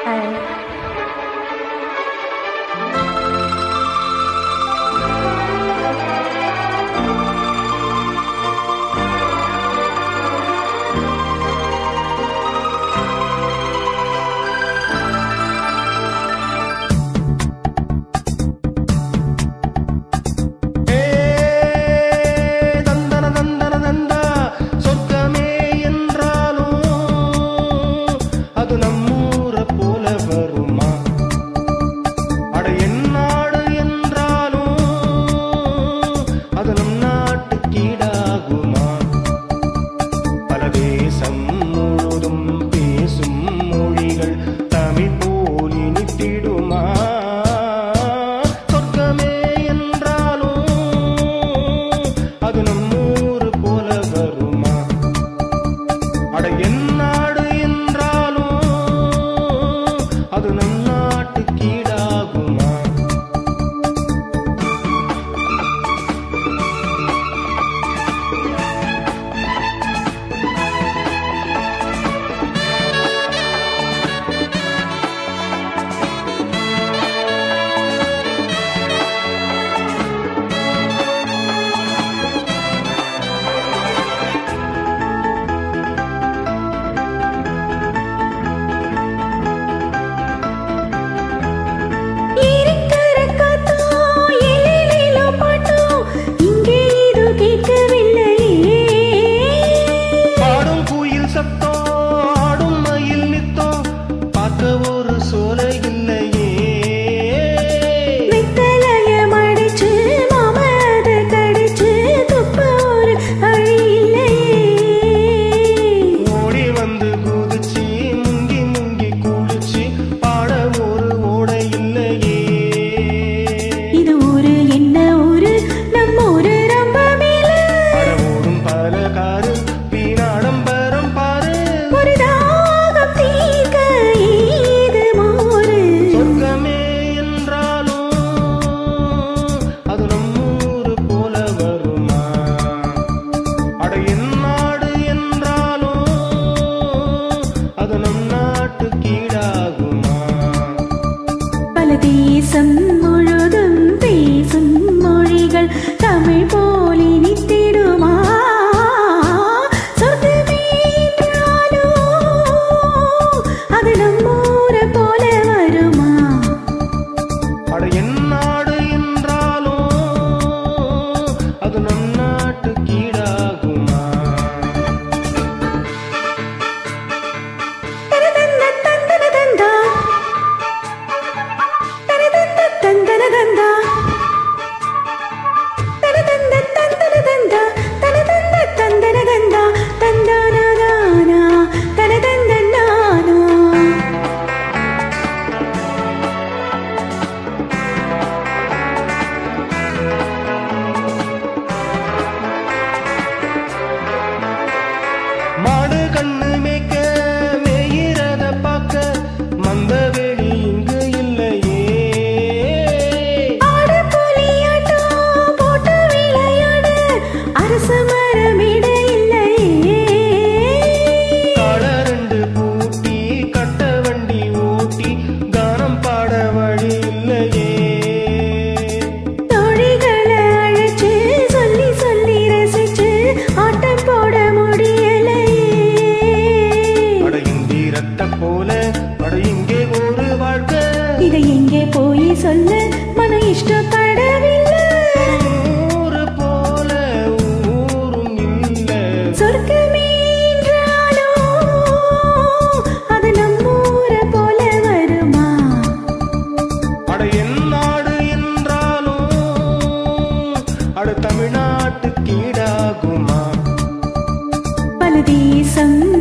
தேசம் முழுதும் பேசும் மொழிகள் தமிழ் போல் இனித்திடுமா? சொர்க்கமே என்றாலோ அது நம்மூரை போல வருமா? அட என் நாடு என்றாலோ அது நம் நாட்டு கீழாகுமா? மாடு கண்ணு மேய்க்க மேயிறத பார்க்க மந்த வெளி இங்கு இல்லையே. ஆடு புலியாட்டம் போட்டு விளையாட அரச மரமிட இல்லையே. காட ரெண்டு பூட்டி கட்ட வண்டி ஓட்டி கானம் பாட வழி இல்லையே. தோழிகளை அழைச்சு சொல்லி சொல்லி ரசிச்சு ஆட்டம் போட போல அட இங்கே ஒரு வாழ்க்கை, இதை எங்கே போய் சொல்ல மன இஷ்டப்படவில்லை. ஊரு போல ஊரும் இல்ல. சொர்க்கமே என்றாலோ அது நம்மூரை போல வருமா? அட என் நாடு என்றாலும் அட தமிழ்நாட்டுக்கு ஈடாகுமா? பல தேசம்